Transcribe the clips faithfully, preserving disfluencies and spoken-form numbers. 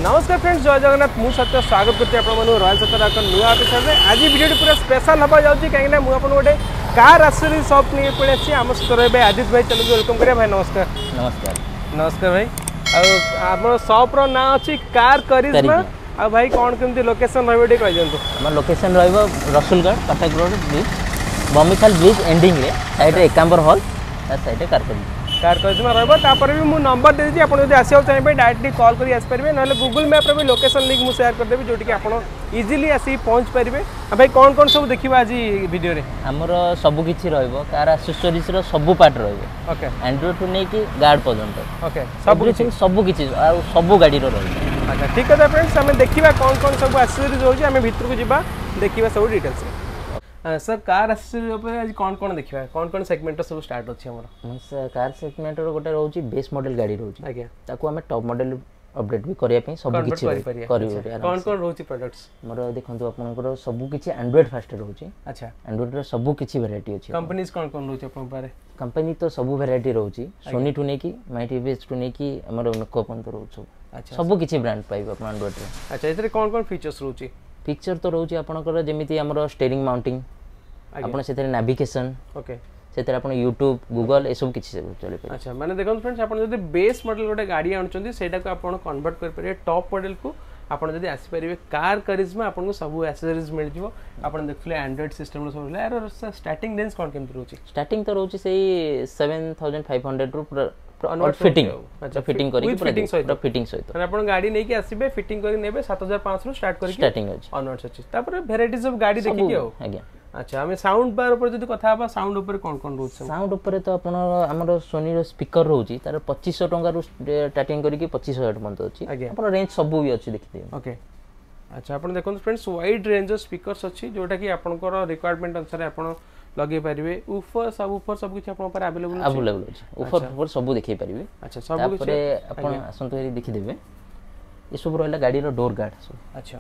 नमस्कार फ्रेंड्स, जय जगन्नाथ। मु सत्य स्वागत करते आप रॉयल सत्तर एक नुआ एपिसोड में। आज वीडियो पूरा स्पेशल हवा जाऊँगी कहीं मुझे गोटे कार आसरी सॉप नहीं पड़े अच्छी आम सहित रही आदित्य भाई। चलो वेलकम करिए भाई। नमस्कार। नमस्कार नमस्कार भाई। आम सॉप रो ना अच्छी कार करिश्मा। आ भाई कौन केमती लोकेशन रही कह दिखाँ। आम location Rasulgarh Cuttack road bridge Bomikhal bridge ending रे साइड रे एकांबर हॉल साइड कार कर कार करिश्मा रही भी मुझे नंबर दे आप आसवा चाहिए डायरेक्टली कॉल कर आसपारे ना गूगल मैप भी लोकेशन लिंक मुझे शेयर करदेवी जो आप इजिली आसिक पहुँच पारे। भाई कौन कौन सब देखा आज वीडियो आमर सबकि कार एक्सेसरीज सब पार्ट ओके एंड्रॉइड टू नहीं कि गार्ड पर्यंत ओके सब सबकि सब गाड़ी अच्छा ठीक है फ्रेंड्स, आम देखा कौन कौन सब एक्सेसरीज होगी आम भितर को जावा देखा सब डिटेल्स। सर कार एक्सेसरी आज कौन कौन देखा कौन कौन सेगमेंट सब स्टार्ट अच्छे हमर कार सेगमेंट गोटे रोची बेस मॉडल गाड़ी रोची आज्ञा ताको हमें टॉप मॉडल अपडेट भी करिया पे सब किछि करि करियो। कौन कौन रोची प्रोडक्ट्स मोर देखंतु आपनकर सब किछि एंड्रॉइड फास्ट रोची। अच्छा एंड्रॉइड रो सब किछि वैरायटी अछि। कंपनीज कौन कौन रोची अपन पारे? कंपनी तो सब वैरायटी रोची सोनी टू ने की माई टीवीएस टू ने की हमर मेको अपन तो रोच अच्छा सब किछि ब्रांड पाइबो अपन एंड्रॉइड रे। अच्छा इतरे कौन कौन फीचर्स रोची? फीचर तो रोची आपनकर जेमिति हमर स्टीयरिंग माउंटिंग आपण सेते नेविगेशन ओके सेते आपण यूट्यूब गूगल ए सब किछि चले पे। अच्छा माने देखो फ्रेंड्स आपण जदी बेस मॉडल गोटे गाड़ी आनुचंदी सेटा को आपण कन्वर्ट कर परिबे टॉप मॉडल को आपण जदी आसी परिबे कार करिश्मा आपण को सब एक्सेसरीज मिल जिवो। आपण देखले एंड्रॉइड सिस्टम रो सब यार स्टार्टिंग रेंज कोन केमति रोची? स्टार्टिंग तो रोची सेही सात हज़ार पाँच सौ रु पूरा फिटिंग अच्छा फिटिंग करी फिटिंग सहित फिटिंग सहित माने आपण गाड़ी नै कि आसीबे फिटिंग करी नेबे सात हज़ार पाँच सौ रु स्टार्ट करी स्टार्टिंग अछि ऑनवर्ड्स अछि। तापर वैरायटीज ऑफ गाड़ी देखि के हो आज्ञा। अच्छा हमें साउंड बार ऊपर जदी कथा बा साउंड ऊपर कोन कोन रोच? साउंड ऊपर तो आपण हमर सोनी रो स्पीकर रोची तार पच्चीस सौ टंका रु स्टार्टिंग करी कि पच्चीस हज़ार पर्यंत अछि। आपण रेंज सब भी अछि देखि दे ओके। अच्छा आपण देखो friends wide range of speakers अछि जोटा कि आपनकर रिक्वायरमेंट अनुसार आपण लगे पारिबे। ऊपर सब ऊपर सब किछ आपन पर अवेलेबल अछि अवेलेबल अछि ऊपर ऊपर सब देखि पारिबे। अच्छा सब किछ तापर आपण असंतो हेरी देखि देबे ए सब रहला गाड़ी रो डोर गार्ड सब। अच्छा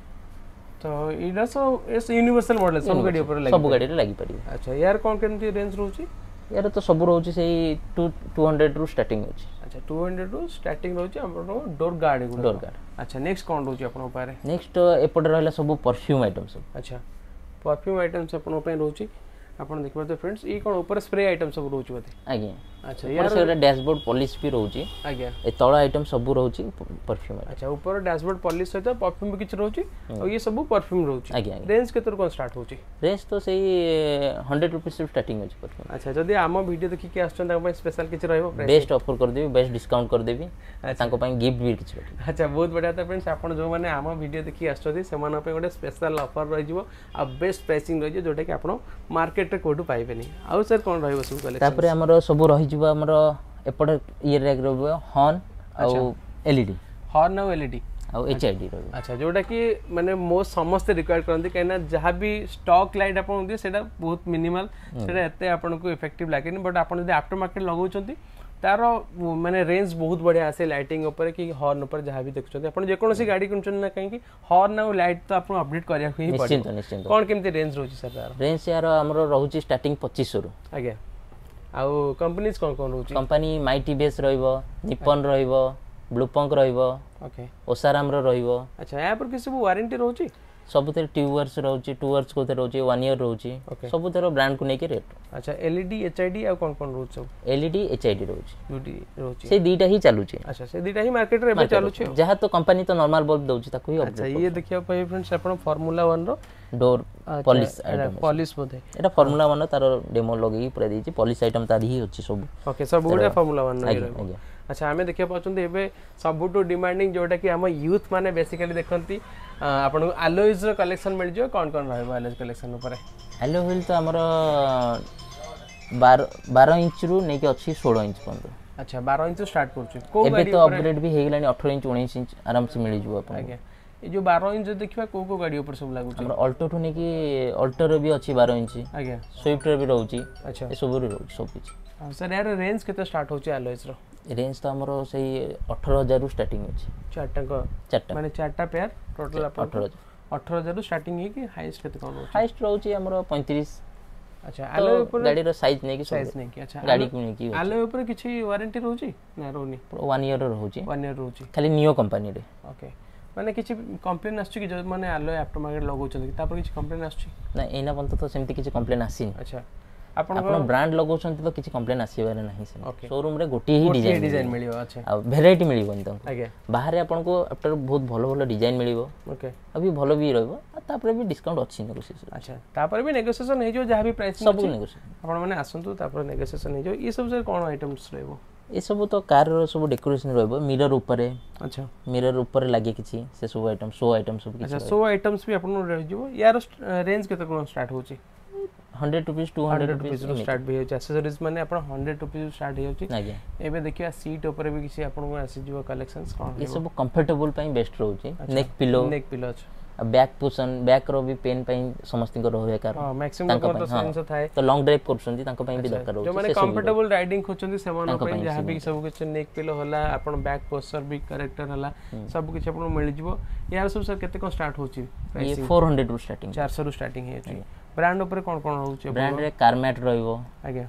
तो इडा सो एस यूनिवर्सल मॉडल सब गाड़ी ऊपर लागि सब गाड़ी रे लागि पारिबे। अच्छा यार कोन केमती रेंज रहउची? यार तो सब रहउची सेही दो सौ रु स्टार्टिंग अछि। अच्छा दो सौ रु स्टार्टिंग रहउची आपन डोर गार्ड डोर गार्ड। अच्छा नेक्स्ट कोन रहउची आपन पारे? नेक्स्ट एपड रहला सब परफ्यूम आइटम सब। अच्छा परफ्यूम आइटम्स आपन पे रहउची आपण देखबा तो फ्रेंड्स ई कोन ऊपर स्प्रे आइटम सब रहउची बते आज्ञा। अच्छा यार से डैशबोर्ड पॉलिश भी रहउची आज्ञा। ए तळ आइटम सब रहउची परफ्यूम। अच्छा ऊपर डैशबोर्ड पॉलिश सहित परफ्यूम भी किछ रहउची और ये सब परफ्यूम रहउची आज्ञा। रेंज केतर कोन स्टार्ट होउची? रेंज तो सही सौ रुपीस से स्टार्टिंग अछि परफ्यूम। अच्छा जदी आम वीडियो देखि के आछन ताको स्पेशल किछ रहइबो बेस्ट ऑफर कर देबी बेस्ट डिस्काउंट कर देबी ताको पई गिफ्ट भी किछ रखी। अच्छा बहुत बढ़िया था फ्रेंड्स आपण जो माने आम वीडियो देखि आछथि सेमान पे गोटे स्पेशल ऑफर रहि जिवो आ बेस्ट प्राइसिंग रहि जे जोटा कि आपण मार्केट रे कोडु पाइबेनी। आउ सर कोन रहइबो सब कलेक्शन? तापर हमर सब रहि जिवो हमर एपड ये रैक रहबो हॉर्न और एलईडी हॉर्न और एलईडी और एचआईडी रहबो। अच्छा जोटा कि माने मोस्ट समस्त रिक्वायर करंती कहना जहां भी स्टॉक लाइट आपण दे सेटा बहुत मिनिमल सेटा एते आपण को इफेक्टिव लागेनी। बट आपण जदी आफ्टर मार्केट लगाउचंती तार माने रेंज बहुत बढ़िया आसे लाइटिंग ऊपर कि हॉर्न ऊपर जहां भी देखुचंती आपण जे कोनोसी गाड़ी किनचन ना कहीं कि हॉर्न और लाइट तो आपण अपडेट करिया ही पड़े निश्चित निश्चित। कोन केमती रेंज रहउची सर? तार रेंज यार हमरो रहउची स्टार्टिंग पच्चीस सौ रु आज्ञा। आउ कंपनीज कोन कोन रहउची? कंपनी माई टीवीएस रहइबो निप्पन रहइबो ब्लूपंक रहइबो ओके ओसाराम रो रहइबो। अच्छा या पर किसी वारंटी रहउची? सब तेरे टू इयर्स रहउची टू इयर्स को रहउची वन ईयर रहउची सब तेरे ब्रांड को नेके रेट। अच्छा एलईडी एचआईडी आ कोन कोन रहउछ? एलईडी एचआईडी रहउची दुटी रहउची से दीटा ही चालुची। अच्छा से दीटा ही मार्केट रे बे चालुची जहां तो कंपनी तो नॉर्मल बल्ब दउची ताको ही अपडेट। अच्छा ये देखियो पई फ्रेंड्स आपण फार्मूला वन रो डोर पॉलिश आइटम पॉलिश बोधे एटा फार्मूला वन तार डेमो लगेई पूरा देची पॉलिश आइटम तार ही अछि सब ओके सब गुडा फार्मूला वन रो। अच्छा आमे देखिया पाचंदी एबे सबुटो डिमांडिंग जोटा कि हम यूथ माने बेसिकली देखंती आपण एलोइज रो कलेक्शन मिल जो कोन कोन रहबो एलोइज कलेक्शन ऊपर? एलो व्हील तो हमर बारह इंच रु नै कि अछि सोलह इंच पर्यंत। अच्छा बारह इंच स्टार्ट करछु को गाड़ी एबे तो अपग्रेड भी हे गेलानी अठारह इंच उन्नीस इंच आराम से मिल जो अपन आज्ञा। ए जो बारह इंच देखिबा को को गाड़ी ऊपर सब लागु हमर अल्टो टू नै कि अल्टो रो भी अछि बारह इंच आज्ञा स्विफ्ट रो भी रहउची। अच्छा ए सब रो रहउची सब किछ। सर यार रेंज केते स्टार्ट होची एलोइज रो? रेंज तो हमरो सही अठारह हज़ार रु स्टार्टिंग अछि चारटा को चारटा माने चारटा पेयर टोटल अठारह हज़ार अठारह हज़ार रु स्टार्टिंग है कि हाईएस्ट केते कोन रहउची? हाईएस्ट रहउची हमरो पैंतीस अच्छा alloy ऊपर गाड़ी रो साइज नै कि साइज नै कि अच्छा गाड़ी को नै कि alloy ऊपर किछि वारंटी रहउची ना रहउनी वन ईयर रहउची वन ईयर रहउची खाली नियो कंपनी रे ओके माने किछि कंप्लेन आछी कि जो माने alloy आफ्टर मार्केट लगौछन तापर किछि कंप्लेन आछी ना एना पन तो सेमति किछि कंप्लेन आसीनी अच्छा आपण आपण ब्रांड लगौछन तो किछि कंप्लेन आसीबारे नाही से शोरूम रे गोटी ही डिजाइन डिजाइन मिलियो अच्छा आ वेराइटी मिलियो नि तंको आगे बाहर आपण को आफ्टर बहुत भलो भलो डिजाइन मिलियो ओके अभी भलो भी रहबो तापर भी डिस्काउंट अछि नेगोशिएशन अच्छा तापर भी नेगोशिएशन हे जो जहां भी प्राइस सब नेगोशिएशन आपण माने आसंतु तापर नेगोशिएशन हे जो ई सब से कोन आइटम्स रहबो ए सब तो कार रो सब डेकोरेशन रहबो मिरर ऊपर अच्छा मिरर ऊपर लागे किछि से सब आइटम सौ आइटम सब किछि अच्छा सौ आइटम्स भी आपण रह जो यार रेंज केते कोन स्टार्ट होची hundred rupees two hundred rupees start भी होची एक्सेसरीज माने आपण हंड्रेड रुपीस स्टार्ट होची आगे एबे देखिया सीट ऊपर भी किछि आपण को आसी जो कलेक्शंस कोन ये सब कंफर्टेबल पई बेस्ट रहउची नेक पिलो नेक पिलो अच्छा बैक पोशन बैक रो भी पेन पई समस्त को रहबे कार हां मैक्सिमम को तो सेंस थाए तो लॉन्ग ड्राइव करछंती तांको पई भी दरकार रहउची जो माने कंफर्टेबल राइडिंग खोचंती सेमान पई जहां भी सब कुछ नेक पिलो होला आपण बैक पोस्चर भी करेक्टर होला सब कुछ आपण मिल जिवो यार सब सर केते को स्टार्ट होची ये फोर हंड्रेड रु स्टार्टिंग चार सौ रु स्टार्टिंग हे छी ब्रांड ऊपर कोन कोन रहउची ब्रांड रे कारमेट रहइबो आगे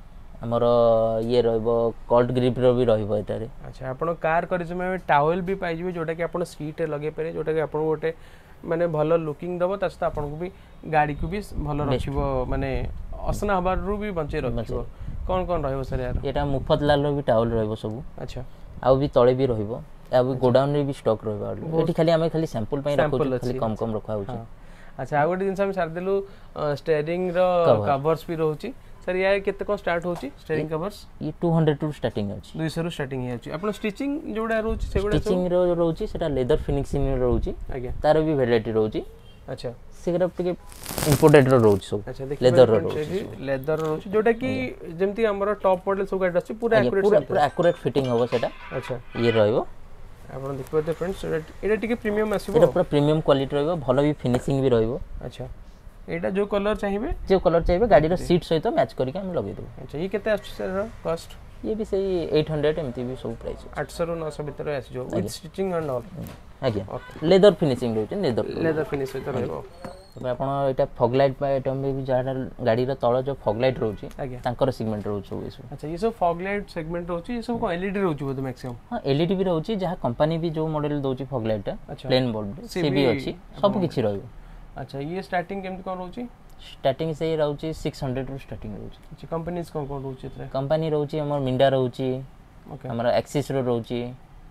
हमर ये रहइबो कोल्ड ग्रिप रो भी रहइबो एटारे अच्छा आपण कार करिस में टावल भी पाइ जिवो जोटा कि आपण सीट लगे पारे जोटा कि आपण गोटे माने भलो लुकिंग दबो तस आपण को भी गाड़ी को भी भलो रखिबो माने असना हबार रु भी बंचे रखिबो कोन कोन रहइबो सर यार एटा मुफत लाल रो भी टावल रहइबो सब अच्छा आ भी तळे भी रहइबो आ भी गोडाउन रे भी स्टॉक रहइबो एठी खाली हमें खाली सैंपल पई रखो खाली कम कम रखा होची अच्छा आ गोटे दिन हम सार देलु स्टीयरिंग रो कवर्स भी रहउची सर यार केते को स्टार्ट होची स्टीयरिंग कवर्स ये टू हंड्रेड टू स्टार्टिंग अछि टू हंड्रेड रु स्टार्टिंग हे अछि आपण स्टिचिंग जोडा रहउची सेगुडा स्टिचिंग रो रहउची सेटा लेदर फिनिशिंग रो रहउची आगे तार भी वैरायटी रहउची अच्छा सेगरा टिके इंपोर्टेड रो रहउची सब अच्छा लेदर रो रहउची लेदर रो रहउची जोटा कि जेमति हमर टॉप मॉडल सब गाडी अछि पूरा एक्यूरेट पूरा एक्यूरेट फिटिंग होबो सेटा अच्छा ये रहइबो आपण देखबे फ्रेंड्स एटा टिके प्रीमियम आसीबो एटा पूरा प्रीमियम क्वालिटी रहइबो भलो भी फिनिशिंग भी रहइबो अच्छा एटा जो कलर चाहिए जो कलर चाहिए गाड़ी रो सीट सहित मैच करके हम लगे दो अच्छा ये केते आछ सर कॉस्ट ये भी सही आठ सौ एमती भी सब प्राइस आठ सौ रु नौ सौ भीतर आछ जो विथ स्टिचिंग एंड ऑल आगे लेदर फिनिशिंग रहते लेदर लेदर फिनिश होत रहबो तबे आपण एटा फॉग लाइट पा आइटम भी जाडा गाड़ी रो तळ जो फॉग लाइट रहउची तांकर सेगमेंट रहउची ये सब अच्छा ये सब फॉग लाइट सेगमेंट रहउची ये सब को एलईडी रहउची बोध मैक्सिमम हां एलईडी भी रहउची जहां कंपनी भी जो मॉडल दोची फॉग लाइट प्लेन बोर्ड से भी अछि सब किछि रहइबो अच्छा ये स्टार्टिंग केमति कोन रहउची स्टार्टिंग से रहउची सिक्स हंड्रेड रु स्टार्टिंग रहउची अच्छा कंपनीज कोन कोन रहउची एतरे कंपनी रहउची हमर मिंडा रहउची ओके हमर एक्सिस रो रहउची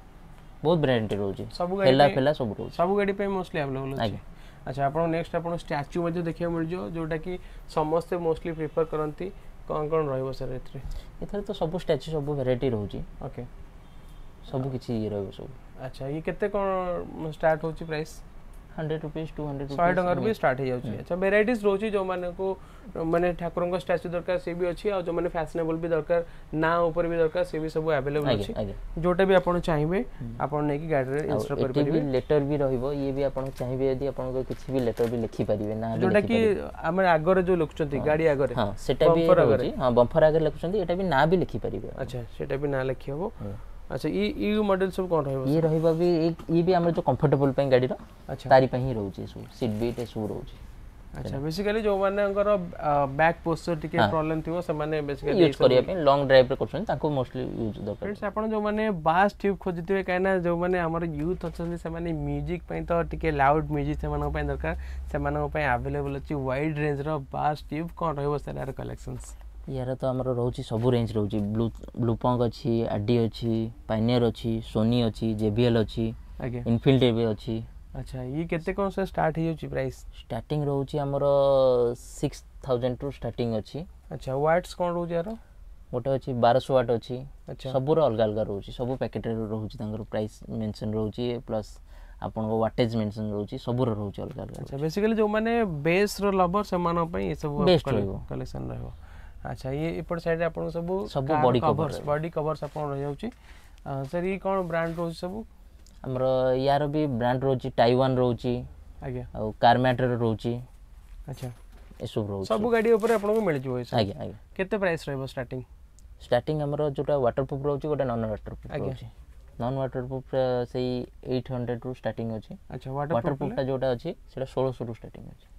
बहुत ब्रांड रहउची सब गाड़ी फेला फेला सब रहउची सब गाड़ी पे मोस्टली अवेलेबल अछि अच्छा आपण नेक्स्ट आपण स्टैच्यू मध्ये देखिया मिल जो जोटा कि समस्त मोस्टली प्रेफर करंती कोन कोन रहइबो सर एतरे एतरे तो सब स्टैच्यू सब वैरायटी रहउची ओके सब किछि ये रहबो सब अच्छा ये केते कोन स्टार्ट होची price hundred rupees two hundred सौ टका भी स्टार्ट हो जाउची अच्छा वेराइटीज रोची जो माने को माने ठाकुर को स्टैच्यू दरकार से भी अछि और जो माने फैशनेबल भी दरकार ना ऊपर भी दरकार से भी सब अवेलेबल अछि जोटा भी आपण चाहिबे आपण नै कि गाड़ी रे इंस्टॉल कर परिबे लेटर भी रहइबो ये भी आपण चाहिबे यदि आपण को किछि भी लेटर भी लिखि परिबे ना जोटा कि हमर आगर जो लिखचंती गाड़ी आगर हां सेटा भी रहउची हां बम्पर आगर लिखचंती एटा भी ना भी लिखि परिबे अच्छा सेटा भी ना लिखि होबो अच्छा ई ई मॉडल सब कोन रहइबो ये रहइबा भी ये भी हमर जो कंफर्टेबल पई गाड़ी रो अच्छा तारी पई ही रहउची सब सीट बेल्ट सब रहउची अच्छा बेसिकली जो मानकर बैक पोस्चर टिके प्रॉब्लम थिवो से माने बेसिकली यूज करिया पे लॉन्ग ड्राइव रे करछन ताको मोस्टली यूज दरकार फ्रेंड्स आपण जो माने बास ट्यूब खोजतिवे कायना जो माने हमर यूथ अछन से माने म्यूजिक पई तो टिके लाउड म्यूजिक से माने पई दरकार से माने पई अवेलेबल अछि वाइड रेंज रो बास ट्यूब कोन रहइबो सर कलेक्शंस यार तो हमर रहउची सब रेंज रहउची ब्लू ब्लूपंग अछि आडी अछि पाइनियर अछि सोनी अछि जेबीएल अछि आगे इनफिनिटी भी अछि अच्छा ये केते कोन से स्टार्ट हे होची प्राइस स्टार्टिंग रहउची हमर सिक्स थाउजेंड टू स्टार्टिंग अछि अच्छा वाट्स कोन रहउची यार गोटे अछि बारह सौ वाट अछि अच्छा सब रो अलग अलग रहउची सब पैकेट रे रहउची तांगर प्राइस मेंशन रहउची प्लस आपन को वाटेज मेंशन रहउची सब रो रहउची अलग अलग अच्छा बेसिकली जो माने बेस रो लवर से मानो पई ये सब कलेक्शन रहबो अच्छा ये ऊपर साइड आपन सब सब बॉडी कवर्स बॉडी कवर्स आपन रह जाउची सर ये कोन ब्रांड रहउची सब हमर यार भी ब्रांड रहउची टाइवान रहउची आगे और कारमेट रे रहउची अच्छा ए सब रहउची सब गाड़ी ऊपर आपन को मिल जिवो आगे आगे केते प्राइस रहबो स्टार्टिंग स्टार्टिंग हमर जोटा वाटरप्रूफ रहउची गोटा नॉन वाटरप्रूफ रहउची नॉन वाटरप्रूफ सेही आठ सौ रु स्टार्टिंग अछि अच्छा वाटरप्रूफ ता जोटा अछि सेटा सोलह सौ रु स्टार्टिंग अछि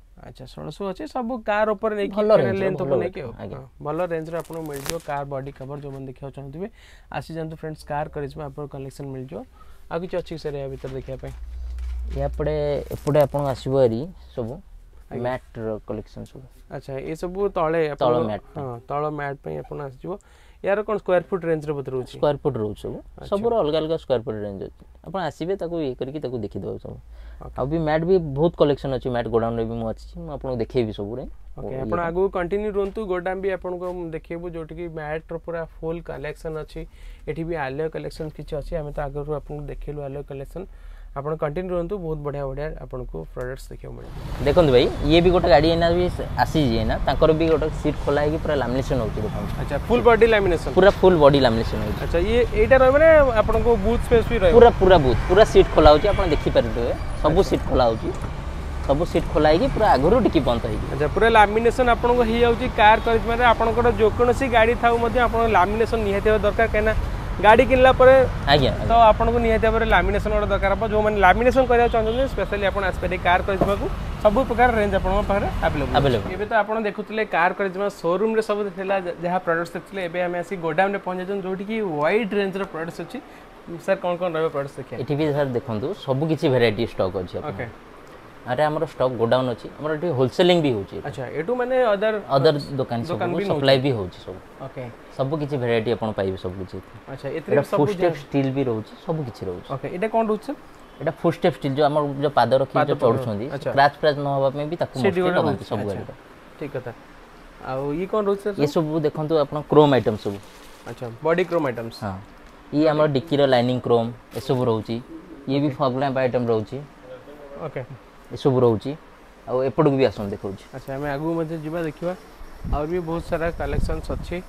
अच्छा षोलह अच्छे सब कार ऊपर नहीं कि लेंथ ऊपर नहीं कि भल रेंज रे आपन मिल जो कार बॉडी कवर जो मन देखियो चाहथिबे आसी जानतो फ्रेंड्स कार करिश्मा आपन कलेक्शन मिल जो आ किछ अछि से रे भीतर देखिया पय या पड़े एपडे आपन आसीबोरी सब मैट कलेक्शन सब अच्छा ये सब तळे तळ मैट हां तळ मैट पय आपन आसीबो यार कोन स्क्वायर फुट रेंज रे बतर होछि स्क्वायर फुट रहउ सब सब अलग अलग स्क्वायर फुट रेंज अछि आपन आसीबे ताको ये करके ताको देखि दो सब आ भी मैट भी बहुत कलेक्शन अछि मैट गोडाउन रे भी मु अछि म आपन देखेबी सब रे ओके आपन आगु कंटिन्यू रहंतु गोडाउन भी आपन को देखेबो जोटी की मैट रो पूरा फुल कलेक्शन अछि एठी भी आलियो कलेक्शन किछ अछि हमें तो आगु आपन देखेलु आलियो कलेक्शन आपण कंटिन्यू रहंतु बहुत बढ़िया बढ़िया आपण को प्रोडक्ट्स देखियो मिल देखंतु भाई ये भी गोटे गाड़ी एना भी आसी जे ना ताकर भी गोटे सीट खोला है कि पूरा लैमिनेशन होची देखंतु अच्छा फुल बॉडी लैमिनेशन पूरा फुल बॉडी लैमिनेशन होची अच्छा ये एटा रहबे ने आपण को बूथ स्पेस भी रहबे पूरा पूरा बूथ पूरा सीट खोला होची आपण देखि परबे सब सीट खोला होची सब सीट खोला है कि पूरा आगरो टिकी बंद है अच्छा पूरा लैमिनेशन आपण को ही जाउची कार करिश्मा रे आपण को जो कोनसी गाड़ी थाउ मध्ये आपण लैमिनेशन निहते दरकार केना गाड़ी किनला परे आज्ञा तो आपन को निहते पर लैमिनेशन वाला दरकार हो जो माने लैमिनेशन करिया चाहते स्पेशली आपन आसपे कार करिश्मा को सब प्रकार रेंज आपन पारे अवेलेबल अवेलेबल एबे तो आपन देखुतले कार करिश्मा शोरूम रे सब थिला जहा प्रोडक्ट्स देखले एबे हम आसी गोडाउन रे पहुंच जन जोठी की वाइड रेंज रो प्रोडक्ट्स अछि सर कोन कोन रहबे प्रोडक्ट्स देखिया एठी भी सर देखंतु सब किछि वैरायटी स्टॉक अछि ओके अरे हमर स्टॉक गोडाउन अछि हमर एठी होलसेलिंग भी होछि अच्छा एटू माने अदर अदर दुकान सब सप्लाई भी होछि सब ओके सब किछि वैरायटी आपन पाइबे सब किछि अच्छा एतरे सब स्टेप स्टील भी रहउछि सब किछि रहउछि ओके एटा कोन रहउछि एटा फुट स्टेप स्टील जो हमर जो पाद रखि जो चढु छथि स्क्रैच प्रैच न होबा में भी ताकू मस्त लगांती सब गाड़ी ठीक कथा आ ई कोन रहउछि ये सब देखंतु आपन क्रोम आइटम सब अच्छा बॉडी क्रोम आइटम्स हां ये हमर डिक्की रो लाइनिंग क्रोम ए सब रहउछि ये भी फॉग लैंप आइटम रहउछि ओके ए सब रहउछि आ एपडक भी आसन देखौछि अच्छा हमें आगु मध्ये जिबा देखिबा और भी बहुत सारा कलेक्शंस अछि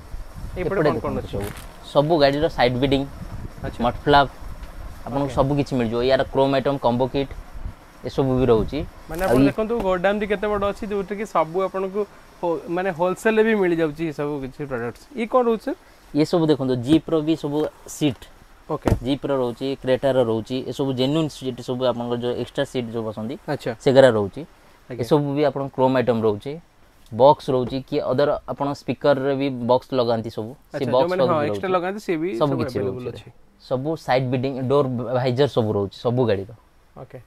एपडे कोन कोन अछि सब गाड़ी रो साइड बीडिंग अच्छा मट फ्लैप आपन सब किछि मिल जो यार क्रोम आइटम कॉम्बो किट ए सब भी रहउछि माने आपन देखंतु गोडाउन दी केते बड अछि जोट कि सब आपन को माने होलसेल भी मिल जाउछि सब किछि प्रोडक्ट्स ई कोन रहउछि ये सब देखंतु जीप रो भी सब सीट ओके जीप रो रहउछि क्रेटा रो रहउछि ए सब जेन्युइन सीट सब आपन जो एक्स्ट्रा सीट जो बसंदी अच्छा सेगरा रहउछि ए सब भी आपन क्रोम आइटम रहउछि बॉक्स रहउछि कि अदर आपन स्पीकर रे भी बॉक्स लगांती सब से बॉक्स माने हां एक्स्ट्रा लगांती से भी सब किछि अवेलेबल अछि सब साइड बीडिंग डोर वाइजर सब रहउछि सब गाड़ी रो ओके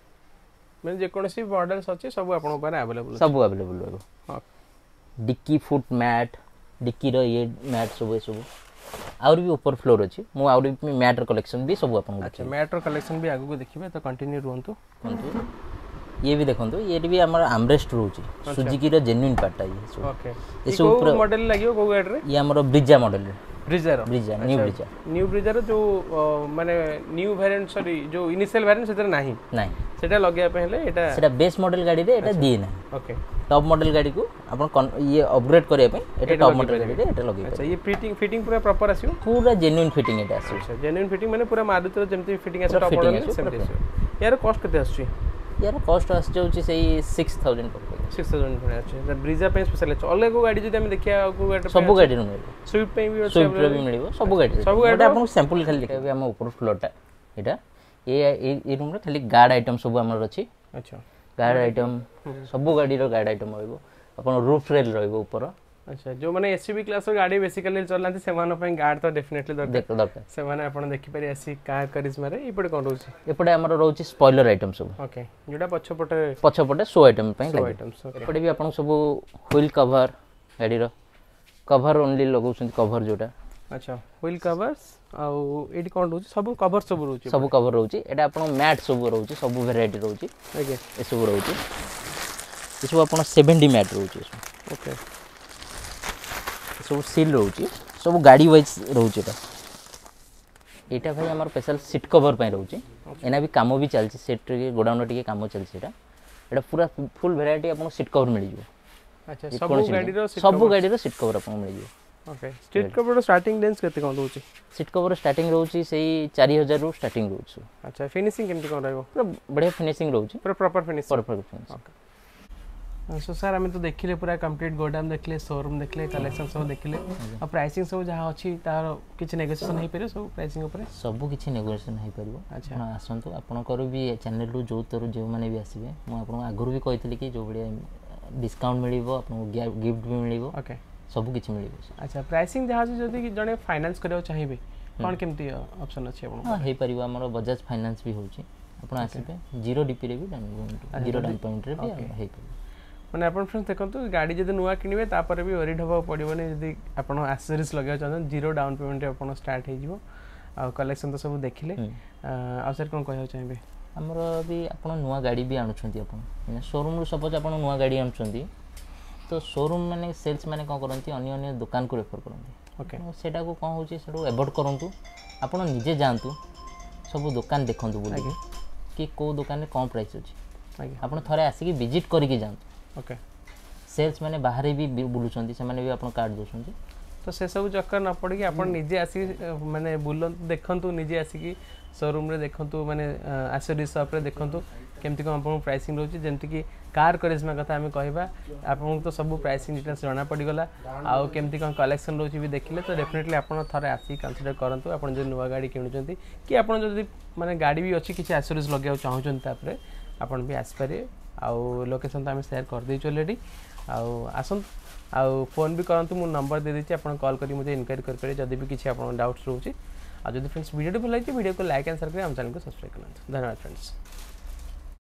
माने जे कोनसी मॉडल्स अछि सब आपन ऊपर अवेलेबल सब अवेलेबल रहबो हां डिक्की फुट मैट डिक्की रो ये मैट सब ए सब और भी ऊपर फ्लोर अछि मु और भी मैट रो कलेक्शन भी सब आपन अच्छा मैट रो कलेक्शन भी आगु को देखिबे तो कंटिन्यू रहंतु कंतु ये भी देखंतु ये भी हमर आर्मरेस्ट रहउछि सुजुकी रो जेन्युइन पार्ट है ये ओके ये सब मॉडल लागियो को गाड़ी रे ये हमर ब्रिजा मॉडल रे Brezza Brezza new Brezza new Brezza रो जो माने न्यू वेरिएंट सॉरी जो इनिशियल वेरिएंट सेतर नाही नाही सेटा लगे पे हेले एटा सेटा बेस मॉडल गाड़ी रे एटा दिए नाही ओके टॉप मॉडल गाड़ी को अपन ये अपग्रेड करे पे एटा टॉप मॉडल गाड़ी रे एटा लगे अच्छा ये फिटिंग फिटिंग पूरा प्रॉपर आसियो पूरा जेन्युइन फिटिंग एटा आसियो अच्छा जेन्युइन फिटिंग माने पूरा मारुति रो जेमति फिटिंग आसे टॉप मॉडल सेमति आसियो यार कॉस्ट केते आछी यार कॉस्ट आस जाउची सही सिक्स थाउजेंड पर सिक्स थाउजेंड पर आछी ब्रिजा पे स्पेशल अछि अलग को गाड़ी जदि हम देखिया को गाड़ी सब गाड़ी रो मिलबो स्विफ्ट पे भी स्विफ्ट भी मिलबो सब गाड़ी सब गाड़ी आपन सैंपल खाली देखबे हम ऊपर फ्लोरटा एटा ए ए रूम रे खाली गार्ड आइटम सब हमर अछि अच्छा गार्ड आइटम सब गाड़ी रो गार्ड आइटम होइबो अपन रूफ रेल रहइबो ऊपर अच्छा जो माने एसयूवी क्लास रो गाड़ी बेसिकली चलनांती सेमान पे गार्ड तो डेफिनेटली दरकार देख दरकार सेमान आपण देखि पारि एसी कार करिश्मा रे एपडे कोन रहउची एपडे हमर रहउची स्पॉइलर आइटम सब ओके जोडा पछ पटे पछ पटे शो आइटम पे शो आइटम्स एपडे भी आपण सब व्हील कवर गाड़ी रो कवर ओनली लगाउछन कवर जोडा अच्छा व्हील कवर्स आ एडी कोन रहउची सब कवर सब रहउची सब कवर रहउची एटा आपण मैट सब रहउची सब वेराइटी रहउची ओके ए सब रहउची ए सब आपण सेवेंटी मैट रहउची ओके सब सील रहउची सब गाड़ी वाइज रहउची एटा एटा भाई हमर स्पेशल सीट कवर पे रहउची एना भी काम भी चलची सेट के गोडाउन टिके काम चलची एटा एटा पूरा फुल वैरायटी आपन सीट कवर मिल जिवो अच्छा सब गाड़ी रो सीट सब गाड़ी रो सीट कवर आपन मिल जिवो ओके सीट कवर रो स्टार्टिंग रेंज केते कोन रहउची सीट कवर स्टार्टिंग रहउची सेही चार हज़ार रो स्टार्टिंग रहउची अच्छा फिनिशिंग केमति कोन रहबो पूरा बढ़िया फिनिशिंग रहउची पूरा proper finish proper finish so sir आम तो देखिले पूरा कंप्लीट गोदाम देखले शोरूम देखले कलेक्शन सब देखले आ प्राइसिंग सब जहाँ अच्छी तार किछि नेगोशिएशन हे परियो सब प्राइसिंग ऊपर सब किछि नेगोशिएशन हे परियो अच्छा आपण आसंतु आपनकर भी चैनल रु जो तर जो माने भी आसीबे म आपन आगुर भी कहितली कि जो बढिया डिस्काउंट मिलिबो आपन गिफ्ट भी मिलिबो ओके सब किछि मिलिबो अच्छा प्राइसिंग जहाँ जदी जने फाइनेंस करियो चाहिबे कोन केमती ऑप्शन अछि आपन हां हे परियो हमर बजाज फाइनेंस भी होछि आपन आसीबे जीरो डीपी रे भी डाउन जीरो डाउन पेमेंट रे भी हे परियो मैंने आप फ्रेंड्स देखो गाड़ी जब नुआ किणवे तापर भी वरीड हवा पड़ोनी जब आप आक्सेसरीज लगे चाहते जीरो डाउन पेमेंट आप स्टार्ट हो कलेक्शन तो सब देखिले आ सर कौन कह चाहिए आमर भी आप नुआ गाड़ी भी आणुंट आप शोरूम सपोज आप नुआ गाड़ी आणुंट तो शोरूम मैंने सेल्स मैंने कौन करती अन्य अन्य दुकान को रेफर करते ओके सेटा को कौन हो एवॉइड करूँ आप निजे जातु सब दुकान देखूँ बोली कि कौ दुकान कौन प्राइस अच्छी आप थे आसिक विजिट करके जातु ओके सेल्स मैंने बाहर भी बुलुचंती से माने भी आपन कार्ड दोछंती तो से सब चक्कर न पड़ कि आपन निजे आसी माने बुलन देखंतु निजे आसी कि शोरूम रे देखंतु माने एक्सेसरीज शॉप रे देखंतु केमती को आपन प्राइसिंग रहउची जेमति कि कार करिश्मा कथा हमें कहबा आपन तो सब प्राइसिंग डिटेल्स जाना पड़ी गला आ केमती को कलेक्शन रहउची भी देखिले तो डेफिनेटली आपन थरे आसी कंसीडर करंतु आपन जे नुवा गाड़ी किनुचंती कि आपन जदी माने गाड़ी भी अछि किछि एक्सेसरीज लगाउ चाहउचंती तापरे आपन भी आसी पारे आउ लोकेशन तो आम सेयार कर देछु ऑलरेडी आउ आसंत आउ फोन भी करंतु मु नंबर दे देछि आपन कॉल करी मुझे इनक्वायरी कर पारे जदी भी किछि आपन डाउट्स रहउची आ जदी फ्रेंड्स वीडियो भल लागिछि वीडियो को लाइक एंड शेयर करी हम चैनल को सब्सक्राइब करंतु धन्यवाद फ्रेंड्स।